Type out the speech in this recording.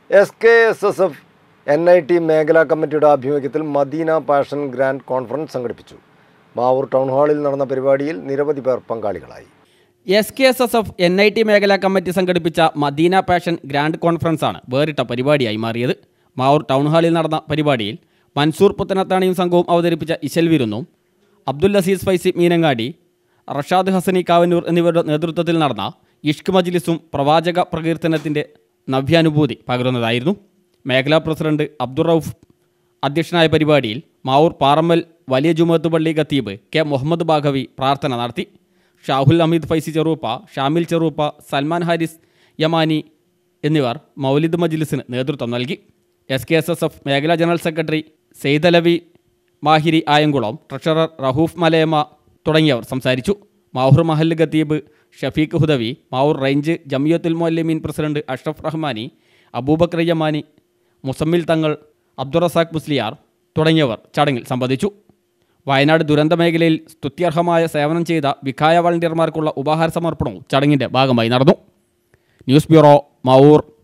SKSSF NIT മേഖലാ കമ്മിറ്റിയുടെ ആഭിമുഖ്യത്തിൽ മദീന പാഷൻ ഗ്രാൻഡ് കോൺഫറൻസ് സംഘടിപ്പിച്ചു. മാവൂർ ടൗൺ ഹാളിൽ നടന്ന പരിപാടിയിൽ നിരവധി പേർ പങ്കാളികളായി. SKSSF NIT മേഖലാ കമ്മിറ്റി സംഘടിപ്പിച്ച മദീന പാഷൻ ഗ്രാൻഡ് കോൺഫറൻസാണ് വേറിട്ട പരിപാടിയായി മാറിയത്. മാവൂർ ടൗൺ ഹാളിൽ നടന്ന പരിപാടിയിൽ മൻസൂർ പുത്തനത്താണിയും സംഘവും അവതരിപ്പിച്ച ഇശൽ വിരുന്നും, അബ്ദുൽ അസീസ് ഫൈസി മീനങ്ങാടി, റഷാദ് ഹസനി കാവന്നൂർ എന്നിവരുടെ നേതൃത്വത്തിൽ നടന്ന ഇഷ്ക് മജ്ലിസും പ്രവാചക പ്രകീർത്തനത്തിൻ്റെ നവ്യാനുഭൂതി പകരുന്നതായിരുന്നു. മേഖലാ പ്രസിഡന്റ് അബ്ദുൾ റൌഫ് അധ്യക്ഷനായ പരിപാടിയിൽ മാവൂർ പാറമ്മൽ വലിയ ജുമഅത്ത് പള്ളി ഖത്തീബ് K. മുഹമ്മദ് ബാഘവി പ്രാർത്ഥന നടത്തി. ഷാഹുൽ ഹമീദ് ഫൈസി ചെറൂപ്പ, ഷാമിൽ ചെറൂപ്പ, സൽമാൻ ഹാരിസ് യമാനി എന്നിവർ മൗലിദ് മജ്ലിസിന് നേതൃത്വം നൽകി. SKSSF മേഖലാ general secretary Saidalavi Mahiri Ayankulam, treasurer Rahoof Malayamma തുടങ്ങിയവർ സംസാരിച്ചു. മാവൂർ മഹല്ല് ഖത്തീബ് ഷഫീഖ് ഹുദവി, മാവൂർ റേഞ്ച് ജമിയത്തുൽ മുഅല്ലിമീൻ പ്രസിഡന്റ് അഷ്റഫ് റഹ്മാനി, അബൂബക്കർ യമാനി, മുസമ്മിൽ തങ്ങൾ, അബ്ദുറസാഖ് മുസ്ലിയാർ തുടങ്ങിയവർ ചടങ്ങിൽ സംബന്ധിച്ചു. വയനാട് ദുരന്ത മേഖലയിൽ സ്തുത്യർഹമായ സേവനം ചെയ്ത വിഖായ വളണ്ടിയർമാർക്കുള്ള ഉപഹാര സമർപ്പണവും ചടങ്ങിൻ്റെ ഭാഗമായി നടന്നു. News bureau, Mavoor.